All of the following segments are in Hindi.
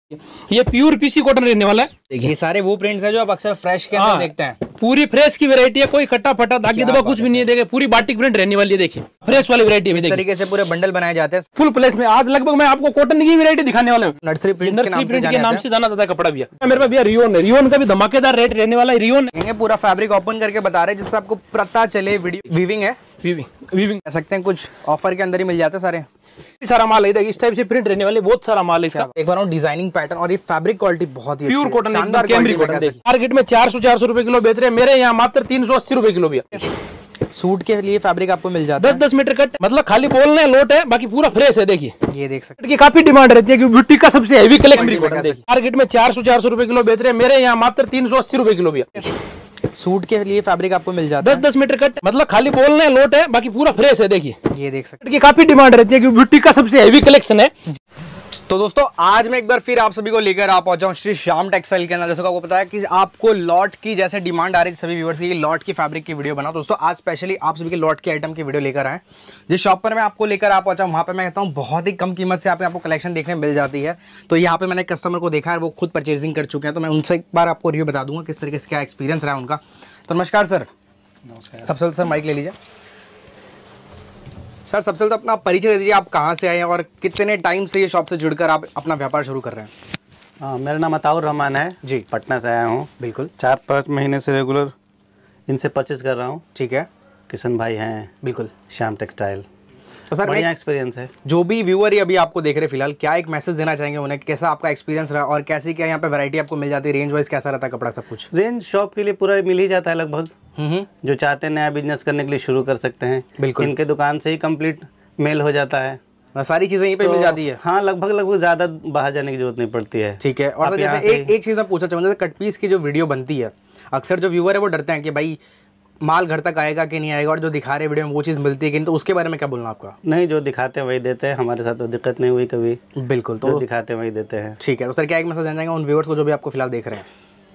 ये प्योर पीसी कॉटन रहने वाला है। देखिए, ये सारे वो प्रिंट्स हैं जो आप अक्सर फ्रेश के अंदर देखते हैं। पूरी फ्रेश की वैरायटी है, कोई खट्टा फटा दागी दबा कुछ भी नहीं है। देखिए पूरी बाटिक प्रिंट रहने वाली है। देखिए फ्रेश वाली वैरायटी है। इस तरीके से पूरे बंडल बनाए जाते हैं फुल प्लेस में। आज लगभग मैं आपको कॉटन की वैरायटी दिखाने वाला हूँ। नर्सरी प्रिंट के नाम से जाना जाता है कपड़ा भी। मेरे पास भैया रियोन है, रियोन का भी धमाकेदार रेट रहने वाला है। रियोन पूरा फैब्रिक ओपन करके बता रहे हैं जिससे आपको पता चले वीविंग है। वीविंग कह सकते हैं, कुछ ऑफर के अंदर ही मिल जाते हैं सारे। सारा माल है, इस टाइप से प्रिंट रहने वाले बहुत सारा माल है इसका। एक बार डिजाइनिंग पैटर्न और ये फैब्रिक क्वालिटी बहुत ही प्योर कॉटन, शानदार मार्केट में 400 रुपए किलो बेच रहे हैं, मेरे यहाँ मात्र 380 रुपए किलो भी। सूट के लिए फैब्रिक आपको मिल जाता है 10-10 मीटर कट, मतलब खाली बोलने लोट है, बाकी पूरा फ्रेश है। देखिए ये देख सकते हैं, काफी डिमांड रहती है क्योंकि ब्यूटी का सबसे हैवी कलेक्शन। मार्केट में 400 रुपए किलो बेच रहे हैं, मेरे यहाँ मात्र 380 रुपए किलो भी। सूट के लिए फैब्रिक आपको मिल जाता है 10-10 मीटर कट, मतलब खाली बोलने लोट है, बाकी पूरा फ्रेश है। देखिए ये देख सकते हैं, काफी डिमांड रहती है क्योंकि ब्यूटी का सबसे हैवी कलेक्शन है। तो दोस्तों आज मैं एक बार फिर आप सभी को लेकर आ पहुंचा हूं श्री श्याम टेक्सटाइल के अंदर। जैसे आपको पता है कि आपको लॉट की जैसे डिमांड आ रही है सभी व्यूअर्स की लॉट की फैब्रिक की वीडियो बनाओ। दोस्तों आज स्पेशली आप सभी के लॉट के आइटम की वीडियो लेकर आए। जिस शॉप पर मैं आपको लेकर आ पहुंचा वहां पे मैं कहता हूं बहुत ही कम कीमत से आपको कलेक्शन देखने मिल जाती है। तो यहाँ पे मैंने कस्टमर को देखा है, वो खुद परचेजिंग कर चुके हैं, तो मैं उनसे एक बार आपको रिव्यू बता दूंगा किस तरीके से क्या एक्सपीरियंस रहा उनका। तो नमस्कार सर। नमस्कार। सबसे पहले सर माइक ले लीजिए। सर सबसे पहले तो अपना परिचय दे दीजिए, आप कहाँ से आए हैं और कितने टाइम से ये शॉप से जुड़कर आप अपना व्यापार शुरू कर रहे हैं। हाँ, मेरा नाम अताउर रहमान है जी, पटना से आया हूँ। बिल्कुल 4-5 महीने से रेगुलर इनसे परचेज कर रहा हूँ। ठीक है, किशन भाई हैं, बिल्कुल श्याम टेक्सटाइल। तो सर बढ़िया एक्सपीरियंस है। जो भी व्यूअर ही अभी आपको देख रहे फिलहाल, क्या एक मैसेज देना चाहेंगे उन्हें, कैसा आपका एक्सपीरियंस रहा और कैसी क्या यहाँ पे वैरायटी आपको मिल जाती है, रेंज वाइज कैसा रहता है कपड़ा सब कुछ। रेंज शॉप के लिए पूरा मिल ही जाता है लगभग। जो चाहते हैं नया बिजनेस करने के लिए शुरू कर सकते हैं। बिल्कुल इनके दुकान से ही कंप्लीट मेल हो जाता है, सारी चीजें यहीं पे मिल जाती है। हाँ लगभग ज्यादा बाहर जाने की जरूरत नहीं पड़ती है। ठीक है। और सर जैसे एक चीज मैं पूछना चाहूँगा, जैसे कट पीस की जो वीडियो बनती है अक्सर जो व्यूअर है वो डरते हैं कि भाई माल घर तक आएगा कि नहीं आएगा, और जो दिखा रहे वीडियो में वो चीज़ मिलती है कि नहीं, तो उसके बारे में क्या बोलना आपका। नहीं, जो दिखाते हैं वही देते हैं, हमारे साथ तो दिक्कत नहीं हुई कभी। बिल्कुल, तो दिखाते हैं वही देते हैं। ठीक है। तो सर क्या एक मैसेज देना चाहेंगे उन व्यूअर्स को जो भी आपको फिलहाल देख रहे हैं।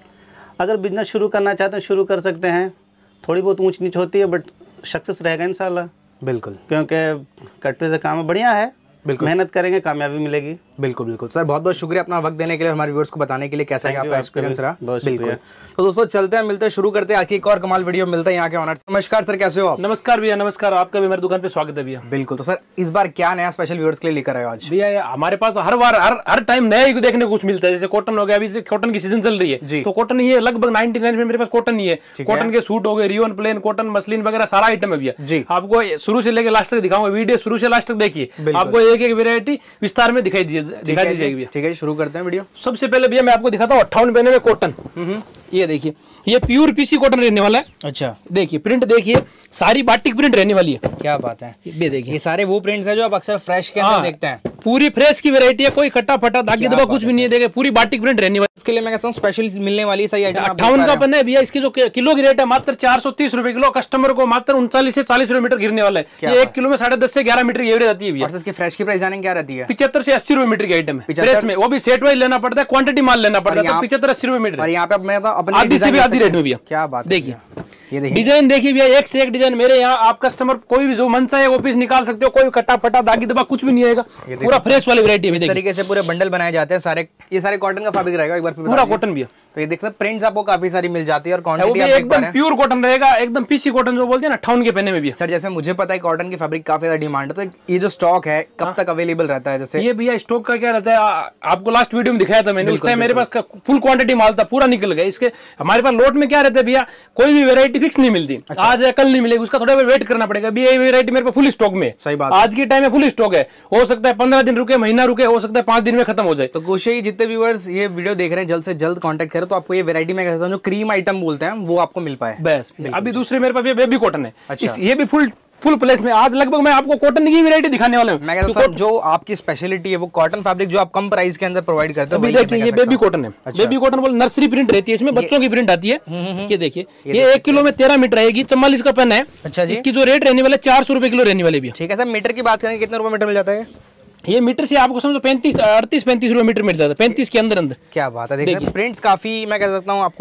अगर बिजनेस शुरू करना चाहते हैं शुरू कर सकते हैं, थोड़ी बहुत ऊंच नीच होती है बट सक्सेस रहेगा इंशाल्लाह। बिल्कुल, क्योंकि कट पे से काम बढ़िया है, बिल्कुल मेहनत करेंगे कामयाबी मिलेगी। बिल्कुल बिल्कुल सर, बहुत बहुत शुक्रिया अपना वक्त देने के लिए, हमारे व्यूअर्स को बताने के लिए कैसा है आपका एक्सपीरियंस रहा। बिल्कुल। तो दोस्तों चलते हैं, मिलते हैं, शुरू करते हैं आज की एक और कमाल वीडियो। मिलते हैं यहाँ के ऑनर। नमस्कार सर, कैसे हो आप। नमस्कार भैया, नमस्कार। आपका भी मेरी दुकान पे स्वागत है भैया। बिल्कुल। तो सर इस बार क्या नया स्पेशल व्यूअर्स के लिए लेकर आए आज। भैया हमारे पास हर बार हर टाइम नया ही देखने को कुछ मिलता है। जैसे कॉटन हो गया, अभी कॉटन की सीजन चल रही है तो कॉटन ही है, लगभग 99 में मेरे पास कॉटन ही है। कॉटन के सूट हो गए, रियोन, प्लेन, कॉटन, मसलिन वगैरह सारा आइटम है भैया। आपको शुरू से लेकर लास्ट तक दिखाऊंगा, वीडियो शुरू से लास्ट तक देखिए, आपको एक एक वेरायटी विस्तार में दिखाई दीजिएगी। ठीक है, शुरू करते हैं वीडियो। सबसे पहले भैया मैं आपको दिखाता हूँ 58 में कॉटन। ये देखिए, ये प्योर पीसी कॉटन रहने वाला है। अच्छा, देखिए प्रिंट देखिए, सारी बाटिक प्रिंट रहने वाली है। क्या बात है। ये देखिए, ये सारे वो प्रिंट्स हैं जो आप अक्सर फ्रेश के अंदर देखते हैं। पूरी फ्रेश की वैरायटी है, कोई खट्टा फटा दागी दबा कुछ भी नहीं है। देखिए पूरी बाटिक प्रिंट रहने वाली। इसके लिए मैं कहता हूँ स्पेशल मिलने वाली सही आइटम 58 का पन्ना है भैया। इसकी जो किलो की रेट है मात्र 430 रुपए किलो। कस्टमर को मात्र 39 से 40 रुपए मीटर गिरने वाला है। ये 1 किलो में 10.5 से 11 मीटर की एवरेज आती है भैया। और इसकी फ्रेश की प्राइस जाने क्या रहती है। 75 से 80 रुपए मीटर की आइटम है फ्रेश में, वो भी सेट वाइज लेना पड़ता है, क्वांटिटी माल लेना पड़ता है। 75-80 रुपए मीटर। और यहाँ पे मैं आधी से भी आधी रेट में भैया। क्या बात। देखिए ये डिजाइन देखिए भैया, एक से एक डिजाइन। मेरे यहाँ आप कस्टमर कोई भी जो मन चाहे वो पीस निकाल सकते हो, कोई कटा फटा दागी दबा कुछ भी नहीं आएगा। पूरा फ्रेश वाली वैरायटी है। इस तरीके से पूरे बंडल बनाए जाते हैं सारे। ये सारे कॉटन का फैब्रिक रहेगा, एक बार पूरा कॉटन भी है। तो ये देख सकते प्रिंट्स आपको काफी सारी मिल जाती है और क्वांटिटी एकदम प्योर कॉटन रहेगा, एकदम पीसी कॉटन जो बोलते हैं ना, 58 के पहने में भी। सर जैसे मुझे पता है कॉटन की फैब्रिक काफी ज्यादा डिमांड है, तो ये जो स्टॉक है कब तक अवेलेबल रहता है। जैसे ये भैया स्टॉक का क्या रहता है, आपको लास्ट वीडियो में दिखाया था मैंने, उस टाइम मेरे पास फुल क्वांटिटी माल था, पूरा निकल गया। इसके हमारे पास लोट में क्या रहता है भैया, कोई भी वेरायटी फिक्स नहीं मिलती। आज कल नहीं मिलेगी, उसका थोड़ा वेट करना पड़ेगा। ये वेरायटी मेरे पास फुल स्टॉक में। सही बात। आज के टाइम में फुल स्टॉक है, हो सकता है 15 दिन रुके, महीना रुके, हो सकता है 5 दिन में खत्म हो जाए। तो कोशिश जितने व्यूअर्स ये वीडियो देख रहे हैं जल्द से जल्द कांटेक्ट करें, तो आपको ये वैरायटी में कहता हूं जो क्रीम आइटम बोलते हैं वो आपको मिल पाए। बस अभी दूसरे मेरे पास बेबी कॉटन है। अच्छा, ये भी फुल प्लेस में। आज लगभग मैं आपको कॉटन की वैरायटी दिखाने वाला हूं। मैं कहता हूं जो आपकी स्पेशलिटी है वो कॉटन फैब्रिक जो आप कम प्राइस के अंदर प्रोवाइड करते हो। देखिए ये बेबी कॉटन है। बेबी कॉटन बोल नर्सरी प्रिंट रहती है, इसमें बच्चों की प्रिंट आती है। ये देखिए, ये 1 किलो में 13 मीटर रहेगी, 44 का पेन है। अच्छा जी। इसकी जो रेट रहने वाला 400 रुपए किलो रहने वाली भी। ठीक है सर, मीटर की बात करें कितने रुपए मीटर मिल जाता है। ये मीटर से आपको समझो 35-38-35 रुपए मीटर मिल जाता है, 35 के अंदर। क्या बात है। देखिए प्रिंट्स काफी मैं कह सकता हूँ आपको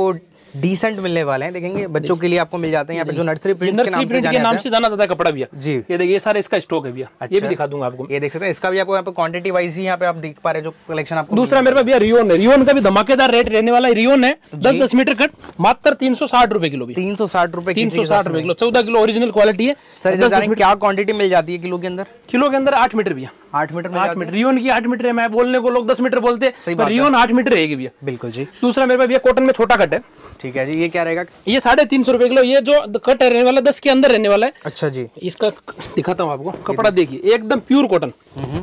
डिसेंट मिलने वाले हैं। देखेंगे बच्चों के लिए आपको मिल जाते हैं यहाँ पे जो नर्सरी प्रिंट के नाम से जाना जाता है कपड़ा भैया जी। ये देखिए सारा इसका स्टॉक है भैया। ये भी दिखा दूंगा आपको। ये देख सकते हैं, इसका भी आपको यहाँ पे क्वांटिटी वाइज ही यहाँ पे आप देख पा रहे हैं जो कलेक्शन आपको। दूसरा मेरे पास भैया रियोन है। रियोन का भी धमाकेदार रेट रहने वाला है। रियोन है 10-10 मीटर कट, मात्र 360 रुपए किलो। 360 रुपए 360 रुपए किलो, 14 किलो ओरिजिनल क्वालिटी है। सर क्या क्वांटिटी मिल जाती है किलो के अंदर? किलो के अंदर 8 मीटर भैया। 8 मीटर? 8 मीटर रियोन की 8 मीटर है। मैं बोलने को लोग 10 मीटर बोलते हैं, पर रियोन 8 मीटर रहेगी भैया। बिल्कुल जी। दूसरा मेरे पास भैया कॉटन में छोटा कट है। ठीक है जी। ये क्या रहेगा? ये 350 रुपए किलो। ये जो कट रहने वाला 10 के अंदर रहने वाला है। अच्छा जी। इसका दिखाता हूँ आपको, कपड़ा देखिए एकदम प्योर कॉटन,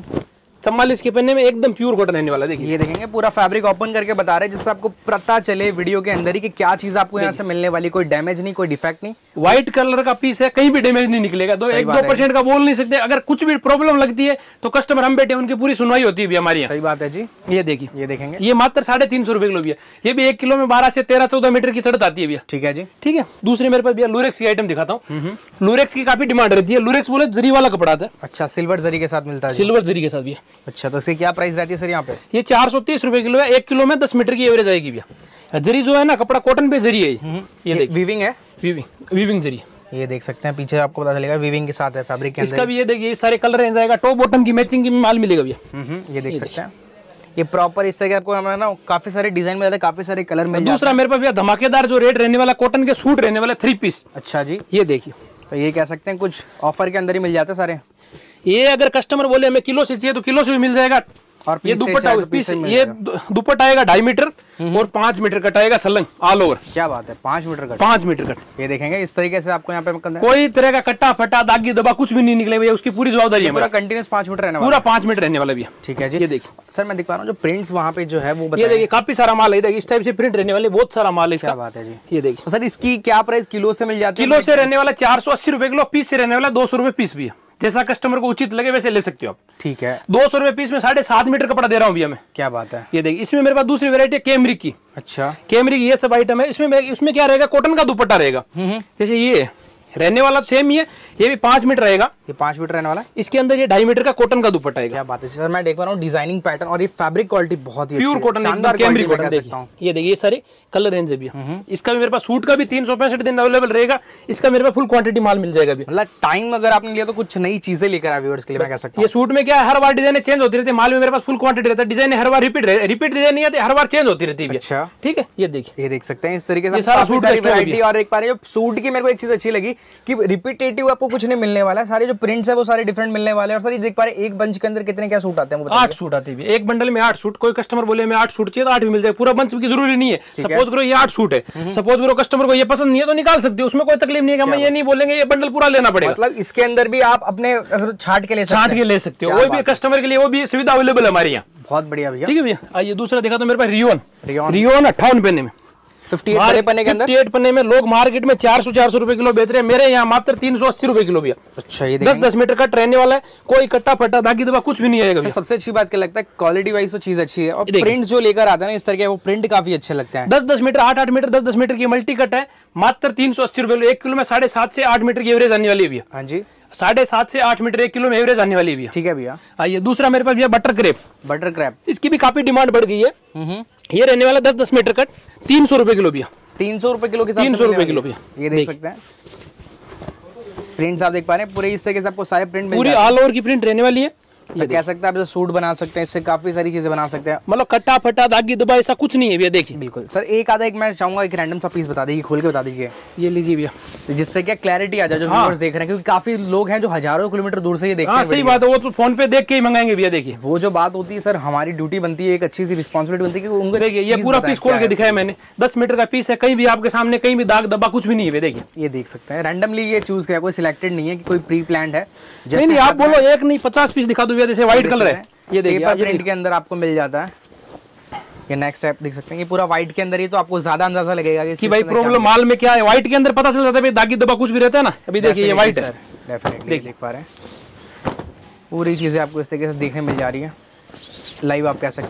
44 के पन्ने में एकदम प्योर कॉटन रहने वाला है। देखिए ये देखेंगे पूरा फैब्रिक ओपन करके बता रहे हैं जिससे आपको पता चले वीडियो के अंदर ही कि क्या चीज आपको यहाँ से मिलने वाली। कोई डैमेज नहीं, कोई डिफेक्ट नहीं। व्हाइट कलर का पीस है, कहीं भी डैमेज नहीं निकलेगा। 1-2% का बोल नहीं सकते। अगर कुछ भी प्रॉब्लम लगती है तो कस्टमर हम बैठे, उनकी पूरी सुनवाई होती है हमारी यहाँ। सही बात है जी। ये देखिए, ये देखेंगे, ये मात्र 350 रुपए किलो भैया। ये भी 1 किलो में 12 से 13-14 मीटर की चढ़त आती है भैया। ठीक है जी। ठीक है। दूसरी मेरे पास भैया लूरेक्स की आइटम दिखाता हूँ। लूरेक्स की काफी डिमांड रहती है। लूरेक्स बोले जरी वाला कपड़ा आता है। अच्छा, सिल्वर जरी के साथ मिलता है? सिल्वर जरी के साथ भैया। अच्छा, तो इसकी क्या प्राइस रहती है सर यहाँ पे? ये 430 रुपए किलो है। 1 किलो में 10 मीटर की एवरेज आएगी भैया। जरी जो है ना, कपड़ा कॉटन पे जरी है। ये देखिए वीविंग है। वीविंग जरी। ये देख सकते हैं पीछे आपको पता चलेगा वीविंग के साथ है फैब्रिक के अंदर। इसका भी ये देखिए सारे कलर रेंज आएगा। टॉप बॉटम की मैचिंग की माल मिलेगा भैया। ये देख सकते हैं। ये प्रॉपर इस तरह के आपको ना काफी सारे डिजाइन में जाते हैं, काफी सारे कलर में। दूसरा मेरे पास भैया धमाकेदार जो रेट रहने वाला, कॉटन के सूट रहने वाला 3 पीस। अच्छा जी। ये देखिए, तो ये कह सकते हैं कुछ ऑफर के अंदर ही मिल जाते हैं सारे। ये अगर कस्टमर बोले हमें किलो से चाहिए तो किलो से भी मिल जाएगा। और ये दुपट्टा ये दुपट्टा आएगा 2.5 मीटर और 5 मीटर कट आएगा सलंग ऑल ओवर। क्या बात है, 5 मीटर कट? 5 metre cut. ये देखेंगे इस तरीके से आपको यहाँ पे कोई तरह का कट्टा फटा दागी दबा कुछ भी नहीं निकले भैया। उसकी पूरी जवाबदारी है। पूरा कंटिन्यूस 5 मीटर रहने वाला? पूरा 5 मीटर रहने वाला भैया। ठीक है जी। ये देखिए सर, मैं दिख पा रहा हूँ जो प्रिंट्स वहाँ पे जो है वो ये देखिए काफी सारा माल है। इस टाइप से प्रिंट रहने वाले बहुत सारा माल है। क्या बात है जी। ये देखिए सर, इसकी क्या प्राइस किलो से मिल जाती है? किलो से रहने वाला 480 रुपए किलो, पीस से रहने वाला 200 रुपए पीस भी है। जैसा कस्टमर को उचित लगे वैसे ले सकते हो आप। ठीक है। 200 रुपए पीस में 7.5 मीटर कपड़ा दे रहा हूँ भैया मैं। क्या बात है। ये देखिए, इसमें मेरे पास दूसरी वैरायटी है कैमरिक की। अच्छा, कैमरिक ये सब आइटम है। इसमें क्या रहेगा, कॉटन का दुपट्टा रहेगा। जैसे ये रहने वाला सेम ही है। ये भी 5 मीटर रहेगा। ये 5 मीटर रहने वाला है। इसके अंदर ये 2.5 मीटर का कॉटन का दुपट्टा आएगा। क्या बात है सर, मैं देख पा रहा हूँ डिजाइनिंग पैटर्न और ये फैब्रिक क्वालिटी बहुत ही प्योर कॉटन, शानदार कैमरिक कॉटन देखिए। ये देखिए ये सारे कलर रेंज है भैया। इसका भी मेरे पास सूट का भी 365 दिन अवेलेबल रहेगा। इसका मेरे पास फुल क्वांटिटी माल मिल जाएगा। मतलब टाइम अगर आपने लिया तो कुछ नई चीजें लेकर आए व्यूअर्स के लिए, मैं कह सकता हूं। ये सूट में क्या है, हर बार डिजाइन चेंज होती रहती है। माल में मेरे पास फुल क्वांटिटी रहता है। डिजाइन हर बार रिपीट डिजाइन नहीं आती, हर बार चेंज होती रहती है। अच्छा, ठीक है। ये देखिए, ये देख सकते हैं इस तरीके से सारा सूट वैरायटी। और एक बार सूट की मेरे को एक चीज अच्छी लगी कि रिपीटेटिव आपको कुछ नहीं मिलने वाला है। सारे जो प्रिंट्स है वो सारे डिफरेंट मिलने वाले हैं। और सर ये देख पा रहे हैं एक बंच के अंदर कितने क्या सूट आते हैं? 8 सूट आते हैं। एक बंडल में 8 सूट। कोई कस्टमर बोले हमें 8 सूट चाहिए तो 8 भी मिल जाए। पूरा बंच की जरूरी नहीं है। सपोज करो ये 8 सूट है, सपोज करो कस्टमर को ये पसंद नहीं है तो निकाल सकते हो। उसमें कोई तकलीफ नहीं है कि हम ये नहीं बोलेंगे ये बंडल पूरा लेना पड़ेगा। मतलब इसके अंदर भी आप अपने छाट के ले सकते हो। वो भी कस्टमर के लिए वो भी सुविधा अवेलेबल है हमारे यहाँ। बहुत बढ़िया भैया। ठीक है भैया। आइए दूसरा दिखा तो मेरे पास रियोन 58 पन्ने में 58 पन्ने के अंदर 58 पन्ने में लोग मार्केट में 400 रुपए किलो बेच रहे हैं। मेरे यहाँ मात्र 380 रुपए किलो भैया। अच्छा, ये 10-10 मीटर कट रहने वाला है। कोई कट्टा फटा दागी दबा कुछ भी नहीं आएगा। सबसे अच्छी बात क्या लगता है, क्वालिटी वाइज तो चीज अच्छी है और प्रिंट जो लेकर आता है ना इस तरह के, वो प्रिंट काफी अच्छे लगते हैं। 10-10 मीटर 8-8 मीटर 10-10 मीटर की मल्टी कट है। मात्र 380 रुपए किलो। 1 किलो में 7.5 से 8 मीटर की एवरेज आने वाली है भैया। हाँ जी, 7.5 से 8 मीटर 1 किलो में एवरेज आने वाली है भैया। ठीक है भैया। आइए दूसरा मेरे पास भैया बटर क्रैप। इसकी भी काफी डिमांड बढ़ गई है। ये रहने वाला 10-10 मीटर कट 300 रुपए किलो भैया। 300 रुपए किलो के साथ 300 रुपए किलो भैया। ये देख सकते हैं प्रिंट्स आप देख पा रहे हैं पूरे इस तरीके से आपको सारे प्रिंट पूरी ऑल ओवर की प्रिंट रहने वाली है। तो कह सकते हैं आप सूट बना सकते हैं, इससे काफी सारी चीजें बना सकते हैं। मतलब कट्टा फटा दागी दबा ऐसा कुछ नहीं है भैया। देखिए बिल्कुल सर, एक आधा मैं चाहूंगा एक रैंडम सा पीस बता दीजिए, खोल के बता दीजिए। ये लीजिए भैया, जिससे क्या क्लैरिटी आ जाए जो व्यूअर्स देख रहे हैं, क्योंकि काफी लोग हैं जो हजारों किलोमीटर दूर से ये देखते हैं। सही बात है, वो तो फोन पे देख के ही मंगाएंगे भैया। देखिए वो जो बात होती है सर, हमारी ड्यूटी बनती है, एक अच्छी सी रिस्पॉन्सिबिलिटी बनती है कि उनको देखिए ये पूरा पीस खोल के दिखाया मैंने। 10 मीटर का पीस है, कहीं भी आपके सामने कहीं भी दाग दबा कुछ भी नहीं है। देखिए ये देख सकते हैं, रैंडमली ये चूज किया, कोई सिलेक्टेड नहीं है कि कोई प्री प्लान्ड है। नहीं आप बोलो एक नहीं 50 पीस दिखा दो भैया। जैसे व्हाइट कलर है, ये देखिए पेपर प्रिंट के अंदर आपको मिल जाता है। ये नेक्स्ट स्टेप देख सकते हैं, ये पूरा व्हाइट के अंदर ही, तो आपको ज्यादा अंदाजा लगेगा कि भाई प्रॉब्लम माल में क्या है। व्हाइट के अंदर पता चल जाता है, दागी दबा कुछ भी रहता है ना। अभी देखिए ये व्हाइट है, डेफिनेटली देख पा रहे हैं। पूरी चीजें आपको इस तरीके से देखने मिल जा रही है, लाइव आप कह सकते हैं।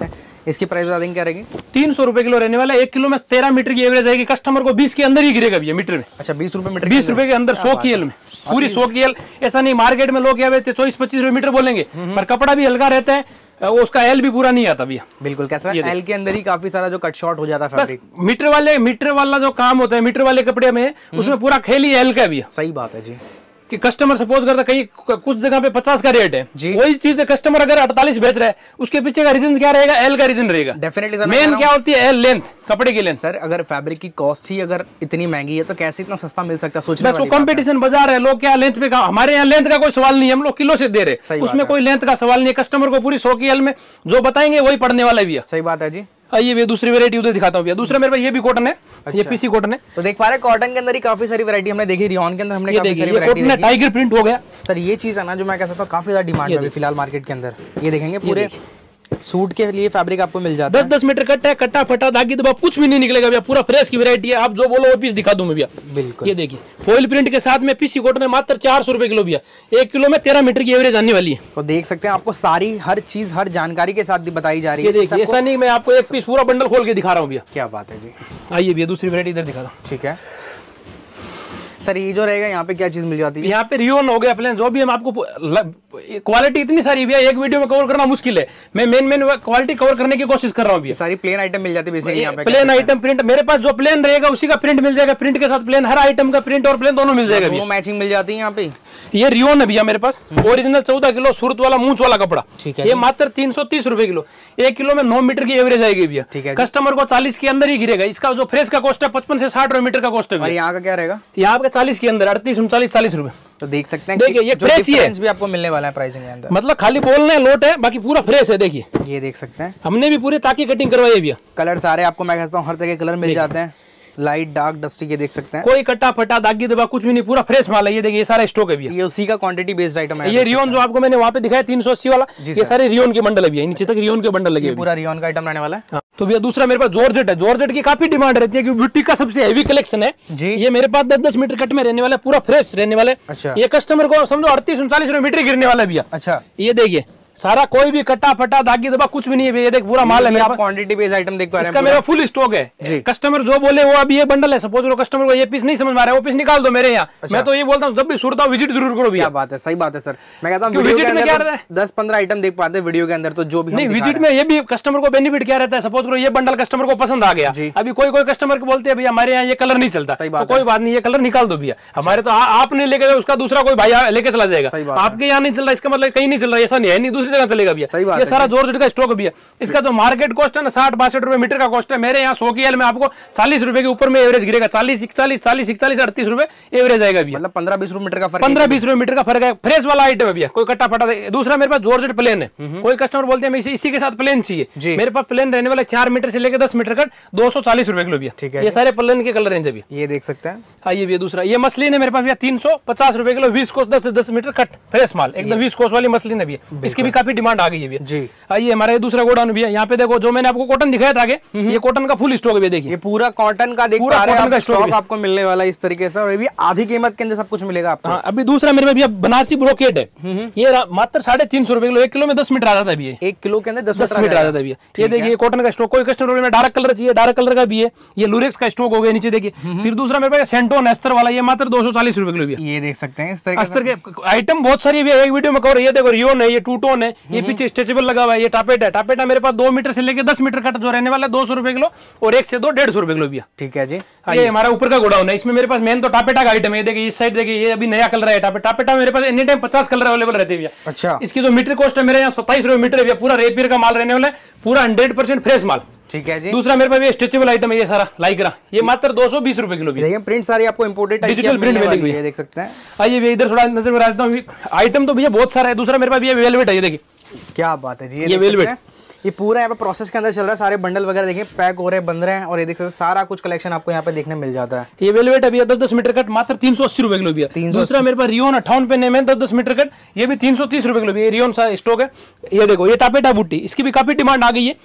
इसकी प्राइस बता देंगे क्या रहेगी? 300 रुपए किलो रहने वाला है। 1 किलो में 13 मीटर की एवरेज आएगी, कस्टमर को 20 के अंदर ही गिरेगा भैया मीटर में। अच्छा 20 रुपए मीटर, 20 रुपए के अंदर 100 की एल में, पूरी 100 की एल। ऐसा नहीं मार्केट में लोग क्या 24-25 रुपए मीटर बोलेंगे, पर कपड़ा भी हल्का रहता है, उसका एल भी पूरा नहीं आता भैया। बिल्कुल कैसा है, एल के अंदर ही काफी सारा जो कट शॉर्ट हो जाता है फैब्रिक। मीटर वाला जो काम होता है मीटर वाले कपड़े में, उसमें पूरा खेल ही एल का है भैया। सही बात है जी, कि कस्टमर सपोज करता कहीं कुछ जगह पे 50 का रेट है, वही चीज है कस्टमर अगर 48 बेच रहा है, उसके पीछे का रीजन क्या रहेगा? एल का रीजन रहेगा डेफिनेटली। मेन क्या होती है? एल, लेंथ, कपड़े की लेंथ। सर अगर फैब्रिक की कॉस्ट ही अगर इतनी महंगी है तो कैसे इतना सस्ता मिल सकता है? सोचने बस वो कंपटीशन बाजार है, लोग क्या लेंथ पे, हमारे यहाँ लेंथ का कोई सवाल नहीं है, हम लोग किलो से दे रहे, उसमें कोई लेंथ का सवाल नहीं है। कस्टमर को पूरी 100 की एल में जो बताएंगे वही पड़ने वाला भी है। सही बात है जी। आइए भैया दूसरी वैरायटी उधर दिखाता हूँ भैया। दूसरा मेरे पास ये भी कॉटन है। अच्छा। ये पीसी कॉटन है। तो देख पा रहे हैं कॉटन के अंदर ही काफी सारी वैरायटी हमने देखी, रियॉन के अंदर हमने काफी सारी वैरायटी देखी। टाइगर प्रिंट हो गया सर, ये चीज है ना जो मैं कह सकता हूँ काफी ज्यादा डिमांड है फिलहाल मार्केट के अंदर। ये देखेंगे पूरे सूट के लिए फैब्रिक आपको मिल जाता है। 10-10 मीटर कट है, कट्टा फटा दागी दबा कुछ भी नहीं निकलेगा भैया, पूरा फ्रेश की वैरायटी है। आप जो बोलो वो पीस दिखा दूं मैं भैया। बिल्कुल। ये देखिए फॉइल प्रिंट के साथ में पीसी कॉटन है, मात्र 400 रुपए किलो भैया। 1 किलो में 13 मीटर की एवरेज आने वाली है। तो देख सकते हैं आपको सारी हर चीज हर जानकारी के साथ बताई जा रही है। देखिए ऐसा नहीं मैं आपको एक पीस पूरा बंडल खोल के दिखा रहा हूँ भैया। क्या बात है जी। आइए भैया दूसरी वैरायटी इधर दिखा दो। ठीक है सर, ये जो रहेगा यहाँ पे क्या चीज मिल जाती है? यहाँ पे रियोन हो गया, प्लेन, जो भी हम आपको क्वालिटी इतनी सारी भैया एक वीडियो में कवर करना मुश्किल है। मैं मेन क्वालिटी कवर करने की कोशिश कर रहा हूँ भैया। सारी प्लेन आइटम मिल जाती है बेसिकली यहाँ पे। प्लेन आइटम प्रिंट मेरे पास जो प्लेन रहेगा उसी का प्रिंट मिल जाएगा, प्रिंट के साथ प्लेन, हर आइटम का प्रिंट और प्लेन दोनों मिल जाएगा भैया। मैचिंग मिल जाती है यहाँ पे। ये रियोन है भैया मेरे पास, ओरिजिनल 14 किलो सूरत वाला मूंछ वाला कपड़ा। ठीक है। ये मात्र 330 रुपए किलो। 1 किलो में 9 मीटर की एवरेज आएगी भैया। ठीक है। कस्टमर को 40 के अंदर ही गिरेगा। इसका जो फ्रेश का कॉस्ट है 55 से 60 रुपए मीटर का कॉस्ट है। और यहाँ का क्या रहेगा? यहाँ पे 40 के अंदर 38-39-40 रुपए। तो देख सकते हैं, देखिए ये फ्रेश ही है, भी आपको मिलने वाला है प्राइसिंग के अंदर। मतलब खाली बोलने लोट है, बाकी पूरा फ्रेश है। देखिए ये देख सकते हैं, हमने भी पूरी ताकि कटिंग करवाई है भैया। कलर सारे आपको मैं कहता हूँ हर तरह के कलर मिल जाते हैं, लाइट डार्क डस्टी के देख सकते हैं। कोई कट्टा फटा दागी दबा कुछ भी नहीं, पूरा फ्रेश माल है। ये देखिए ये सारा स्टॉक है भैया। ये उसी का क्वांटिटी बेस्ड आइटम है। ये रियोन जो आपको मैंने वहाँ पे दिखाया 380 वाला, ये सारे रियोन के बंडल है भैया। नीचे तक रियोन के बंडल लगे, पूरा रियोन का आइटम रहने वाला है। तो भैया दूसरा मेरे पास जॉर्जेट है। जॉर्जेट की काफी डिमांड रहती है क्योंकि ब्यूटी का सबसे हेवी कलेक्शन है जी। ये मेरे पास 10-10 मीटर कट में रहने वाला, पूरा फ्रेश रहने वाले। अच्छा। ये कस्टमर को समझो 38-39 रुपए मीटर गिरने वाला भैया। अच्छा। ये देखिए सारा कोई भी कट्टा फटा दागी दबा कुछ भी नहीं है। ये देख पूरा माल है मेरा, क्वांटिटी बेस्ड आइटम देख पा रहे हैं। इसका मेरा फुल स्टॉक है। कस्टमर जो बोले वो अभी ये बंडल है। सपोज कस्टमर को ये पीस नहीं समझ में आ रहा है, वो पीस निकाल दो मेरे यहाँ। मैं तो ये बोलता हूँ जब भी सूरत आओ विजिट जरूर करो भैया। क्या बात है, सही बात है सर। मैं कहता हूँ वीडियो के अंदर 10-15 आइटम देख पाते हैं वीडियो के अंदर, तो जो भी नहीं विजिट में ये भी कस्टमर को बेनिफिट क्या रहता है। सपोज करो ये बंडल कस्टमर को पसंद आ गया, अभी कोई कस्टमर को बोलते हैं भैया हमारे यहाँ ये कलर नहीं चलता, तो कोई बात नहीं, ये कलर निकाल दो भैया। हमारे तो आप नहीं लेके उसका दूसरा कोई भाई लेके चला जाएगा। आपके यहाँ नहीं चल रहा इसका मतलब कहीं नहीं चल रहा, ऐसा नहीं है, नहीं दूसरी जगह चलेगा भैया। ये सारा जॉर्जेट का स्टॉक भी है। इसका जो मार्केट कॉस्ट है ना 60-62 रुपए मीटर का कॉस्ट है। मेरे यहाँ 100 की एल में आपको 40 रुपए के ऊपर में एवरेज गिरेगा। 40-41 38 रुपए एवरेज आएगा भैया। मतलब 15-20 रुपए मीटर का फर्क, 15-20 रुपए मीटर का फर्क है। फ्रेश वाला आइटम है भैया, कोई कट्टा फटा। दूसरा मेरे पास जॉर्जेट प्लेन है। कोई कस्टमर बोलते हैं इसी के साथ प्लेन चाहिए, मेरे पास प्लेन रहने वाला 4 मीटर से लेकर 10 मीटर कट 240 रुपए किलो भैया। ठीक है। ये सारे प्लेन के कलर रेंज है भैया। ये देख सकते हैं। आइए भैया दूसरा ये मसलिन है मेरे पास भैया 350 रुपए किलो, 20 कोस 10 मीटर कट फ्रेश माल एकदम 20 कोस वाली मसलिन है भैया। इसकी भी काफी डिमांड आ गई है भैया जी। आइए हमारा दूसरा गोडाउन भैया। यहाँ पे देखो जो मैंने आपको कॉटन दिखाया था आगे, ये कॉटन का फुल स्टॉक है। देखिए ये पूरा कॉटन का देख पा रहे हैं आप, स्टॉक आपको मिलने वाला है इस तरीके से, और ये भी आधी कीमत के अंदर सब कुछ मिलेगा आपको। अभी दूसरा मेरे भैया बनारसी ब्रोकेट है। ये मात्र 350 रुपए किलो। 1 किलो में 10 मीटर आ जाता है भैया। 1 किलो के अंदर 10 मीटर आ जाता है भैया। ये देखिए कॉटन का स्टॉक। कोई कस्टमर में डार्क कलर चाहिए, डार्क कलर का भी है। ये लूरेक्स का स्टॉक हो गया नीचे देखिए। फिर दूसरा मेरे पास सेंटोन अस्तर वाला, ये मात्र 240 रुपए किलो भैया। ये देख सकते हैं अस्तर के आइटम बहुत सारी है, एक वीडियो में कवर। ये देखो रियोन है, ये टू टोन है, ये पीछे स्ट्रेचेबल लगा हुआ है। ये टापेटा टापेटा मेरे पास 2 मीटर से लेकर 10 मीटर कट जो रहने वाला है 200 रुपए किलो, और 1 से 2 150 रुपए किलो भैया। ठीक है जी। ये हमारा ऊपर का गोडाउन है। इसमें मेरे पास मेन तो टापेटा का आइटम है। देखिए इस साइड देखिए ये अभी नया कलर है टापेटा। मेरे पास एनी टाइम 50 कलर अवेलेबल रहते हैं भैया। अच्छा। इसकी जो मीटर कॉस्ट है मेरे यहाँ 27 रुपए मीटर है भैया। पूरा रेपियर का माल रहने वाला है, पूरा 100% फ्रेश माल। ठीक है जी। दूसरा मेरे पास स्ट्रेचेबल आइटम है, ये सारा लाइक्रा, ये मात्र 220 रुपए किलो। देखिए प्रिंट सारी आपको इंपोर्टेड डिजिटल प्रिंट मिलेगी, ये देख सकते हैं। आइए भैया इधर थोड़ा नजर में आता हूँ। आइटम तो भैया बहुत सारा है। दूसरा मेरे पास भैया वेलवेट है। ये देखिए क्या बात है जी। ये वेलवेट ये पूरा यहाँ पे प्रोसेस के अंदर चल रहा है, सारे बंडल वगैरह देखिए पैक हो रहे हैं, बन रहे हैं, और ये देख सकते हैं सारा कुछ कलेक्शन आपको यहाँ पे देखने मिल जाता है। ये वेलवेट है भैया 10-10 मीटर कट, मात्र 380 रुपए किलो भैया। दूसरा मेरे पास रियोन 58 पे नेम है 10-10 मीटर कट, ये भी 330 रुपए किलो भैया। रियोन सा स्टॉक है। ये देखो ये टापेटा बूटी, इसकी भी काफी डिमांड आ गई है।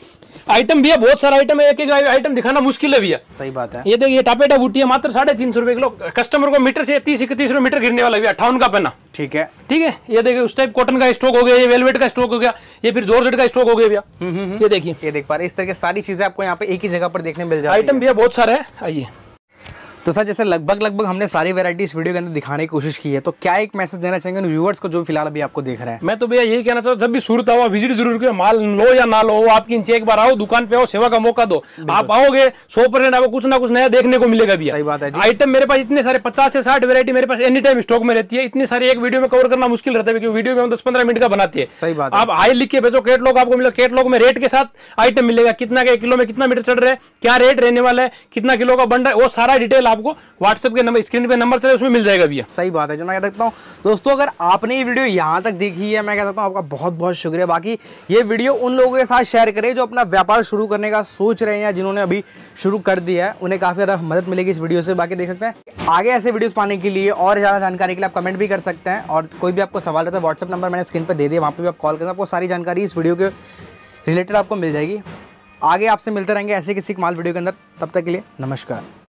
आइटम भैया बहुत सारा आइटम है, एक एक आइटम दिखाना मुश्किल है भैया। सही बात है। ये देखिए टापेटा बूटी है मात्र 350 रुपए किलो, कस्टमर को मीटर से 30-31 रुपए मीटर गिरने वाला भैया, 58 का पन्ना। ठीक है, ठीक है। ये देखिए उस टाइप कॉटन का स्टॉक हो गया, ये वेलवेट का स्टॉक हो गया, ये फिर जॉर्जेट का स्टॉक हो गया भैया। ये देखिए, ये देख पा रहे हैं, इस तरह की सारी चीजें आपको यहाँ पे एक ही जगह पर देखने मिल जाती है। आइटम भैया बहुत सारे है। आइए। तो सर जैसे लगभग हमने सारी वैरायटी इस वीडियो के अंदर दिखाने की कोशिश की है, तो क्या एक मैसेज देना चाहेंगे उन व्यूअर्स को जो फिलहाल अभी आपको देख रहे हैं? मैं तो भैया यही कहना चाहता हूँ, जब भी सूरत आओ विजिट जरूर करो, माल लो या ना लो, आपकी इंच एक बार आओ, दुकान पे आओ, सेवा का मौका दो। आप आओगे 100% आपको कुछ ना कुछ नया देखने को मिलेगा भैया। सही बात है। आइटम मेरे पास इतने सारे 50 से 60 वैरायटी मेरे पास एनी टाइम स्टॉक में रहती है। इतनी सारी एक वीडियो में कवर करना मुश्किल रहता है, क्योंकि वीडियो में हम 10-15 मिनट का बनाती है। सही बात। आप हाई लिख के भेजो, कैटलॉग आपको मिलेगा, कैटलॉग में रेट के साथ आइटम मिलेगा, कितना के किलो में कितना मीटर चढ़ रहा है, क्या रेट रहने वाला है, कितना किलो का बंडल, वो सारा डिटेल आपको व्हाट्सएप के नंबर, स्क्रीन पे नंबर चले उसमें मिल जाएगा भैया। सही बात है। जो मैं कह सकता हूँ दोस्तों, अगर आपने ये वीडियो यहाँ तक देखी है, मैं कह सकता हूँ आपका बहुत बहुत शुक्रिया। बाकी ये वीडियो उन लोगों के साथ शेयर करें जो अपना व्यापार शुरू करने का सोच रहे हैं या जिन्होंने अभी शुरू कर दिया है, उन्हें काफी ज्यादा मदद मिलेगी इस वीडियो से। बाकी देख सकते हैं आगे ऐसे वीडियोस पाने के लिए और ज्यादा जानकारी के लिए आप कमेंट भी कर सकते हैं, और कोई भी आपको सवाल रहता है व्हाट्सएप नंबर मैंने स्क्रीन पर दे दिया, वहाँ पे भी आप कॉल करना, आपको सारी जानकारी इस वीडियो के रिलेटेड आपको मिल जाएगी। आगे आपसे मिलते रहेंगे ऐसे किसी माल वीडियो के अंदर, तब तक के लिए नमस्कार।